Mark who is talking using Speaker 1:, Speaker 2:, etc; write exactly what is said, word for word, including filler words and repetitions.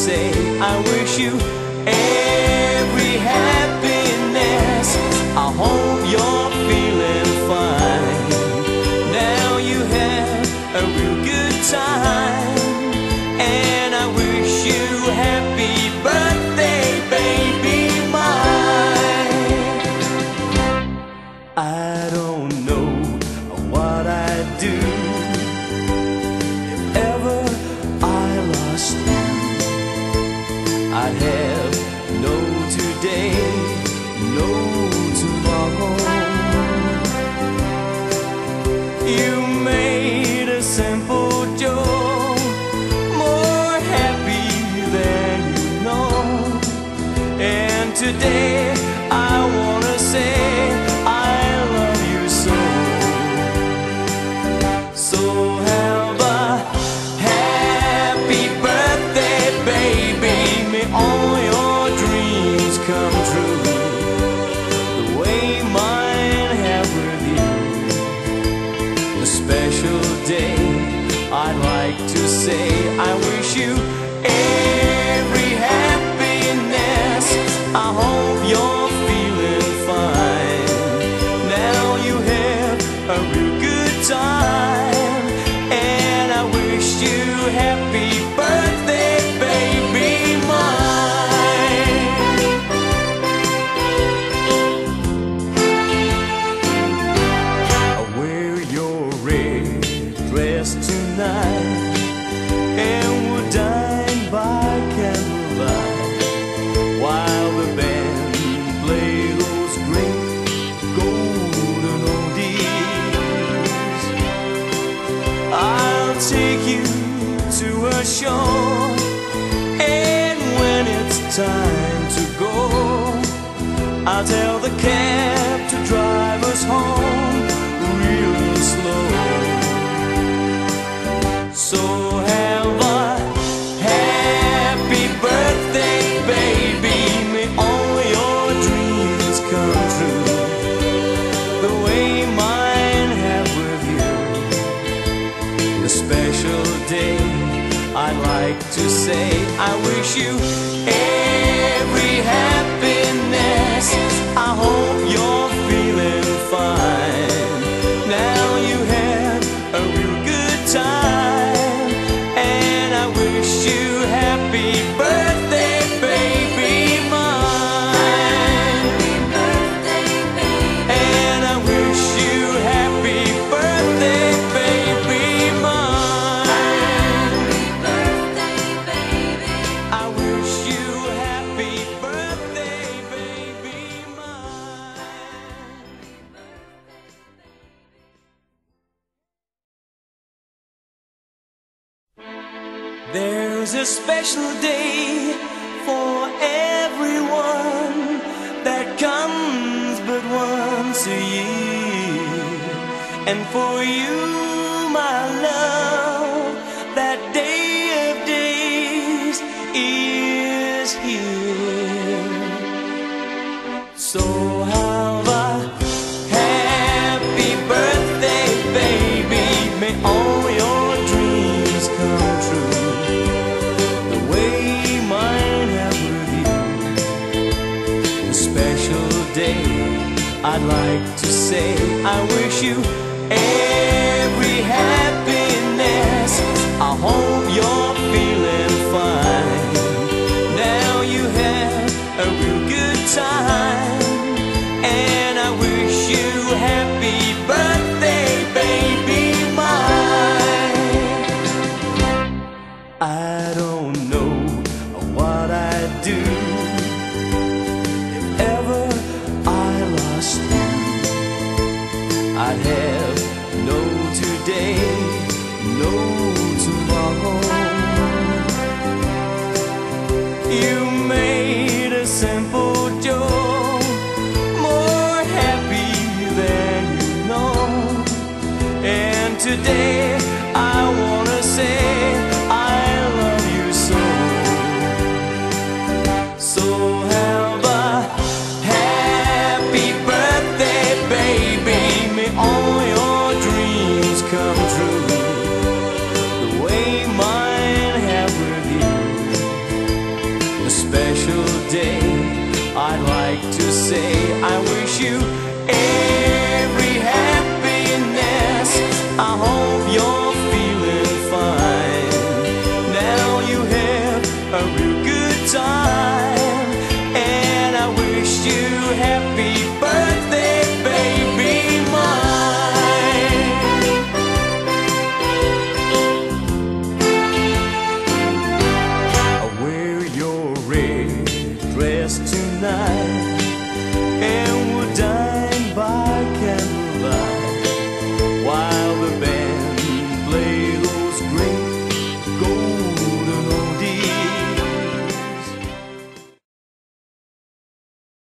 Speaker 1: say I wish you every happiness. I hope you're feeling fine. Now you have a real good time, and I wish you happy birthday, baby mine. I don't know what I'd do if ever I lost you. I'd have no today, no tomorrow. You made a simple joke more happy than you know. And today I wanna say I love you so. So have a happy birthday, baby. May all your dreams come true, the way mine have with you. A special day, I'd like to say I wish you every happiness. I hope you're feeling fine. Now you have a real good time, and I wish you happy birthday, baby mine. I'll wear your red dress tonight, and we'll dine by candlelight while the band play those great golden oldies. I'll take you to a show, and when it's time to go, I'll tell the cab to drive us home real slow. So have a happy birthday, baby. May all your dreams come true, the way mine have with you. A special day, I'd like to say I wish you every happiness. I hope you're feeling fine. Now you have a real good time, and I wish you happy birthday, baby mine. And I wish you happy birthday, baby mine. I wish you happy birthday, baby mine. There's a special day for everyone that comes but once a year. And for you, my love, that day of days is here. So have a happy birthday, baby. May all your dreams come true, the way mine have with you. A special day, I'd like to say I wish you every happiness. I hope you're feeling fine. Now you have a real good time, and I wish you happy birthday, baby mine. I don't know what I'd do if ever I lost you. I'd have no today, no tomorrow. You made a simple joke more happy than you know. And today I wanna say I love you so. So have a happy birthday, baby. May all your dreams come true, the way mine have with you. special day, I'd like to say I wish you every happiness. I hope you're feeling fine. Now you have a real good time, and I wish you happy birthday, baby mine. Wear your red dress tonight,